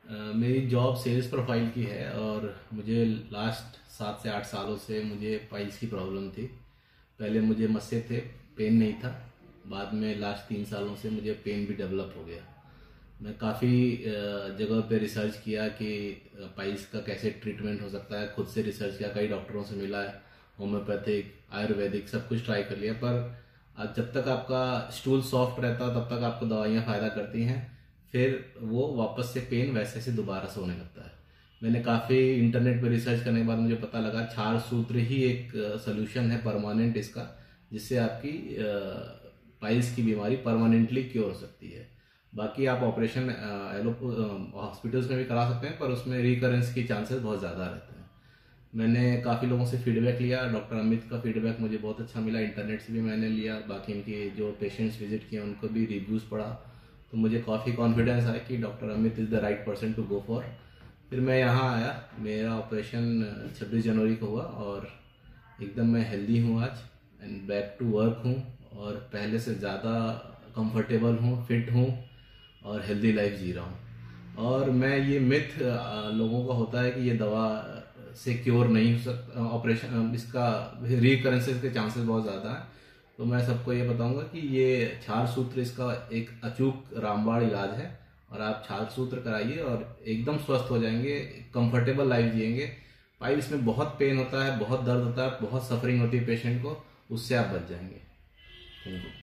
मेरी job sales profile की है और मुझे लास्ट 7 से 8 सालों से मुझे पाइल्स की प्रॉब्लम थी। पहले मुझे मस्से थे, पेन नहीं था। बाद में लास्ट 3 सालों से मुझे पेन भी डेवलप हो गया। मैं काफ़ी जगह पे रिसर्च किया कि पाइल्स का कैसे ट्रीटमेंट हो सकता है। खुद से रिसर्च किया, कई डॉक्टरों से मिला है, होम्योपैथिक, आयुर्वेदिक, सब कुछ ट्राई कर लिया। पर जब तक आपका स्टूल सॉफ्ट रहता तब तक आपको दवाइयाँ फ़ायदा करती हैं, फिर वो वापस से पेन वैसे से दोबारा से होने लगता है। मैंने काफ़ी इंटरनेट पे रिसर्च करने के बाद मुझे पता लगा क्षार सूत्र ही एक सोल्यूशन है परमानेंट इसका, जिससे आपकी पाइल्स की बीमारी परमानेंटली क्योर हो सकती है। बाकी आप ऑपरेशन हॉस्पिटल्स में भी करा सकते हैं, पर उसमें रिकरेंस की चांसेस बहुत ज़्यादा रहते हैं। मैंने काफ़ी लोगों से फीडबैक लिया। डॉक्टर अमित का फीडबैक मुझे बहुत अच्छा मिला, इंटरनेट से भी मैंने लिया। बाकी इनके जो पेशेंट्स विजिट किए उनको भी रिव्यूज़ पढ़ा, तो मुझे काफ़ी कॉन्फिडेंस आया कि doctor Amit is the right person to go for. फिर मैं यहाँ आया। मेरा ऑपरेशन 26 जनवरी को हुआ और एकदम मैं हेल्दी हूँ आज एंड बैक टू वर्क हूँ और पहले से ज़्यादा कंफर्टेबल हूँ, फिट हूँ और हेल्दी लाइफ जी रहा हूँ। और मैं ये मिथ लोगों का होता है कि ये दवा से क्योर नहीं हो सकता, ऑपरेशन इसका रिकरेंसेस के चांसेस बहुत ज़्यादा हैं। तो मैं सबको ये बताऊंगा कि ये क्षार सूत्र इसका एक अचूक रामबाण इलाज है और आप क्षार सूत्र कराइए और एकदम स्वस्थ हो जाएंगे, कंफर्टेबल लाइफ जिएंगे। पाइल्स में बहुत पेन होता है, बहुत दर्द होता है, बहुत सफरिंग होती है पेशेंट को, उससे आप बच जाएंगे। Thank you.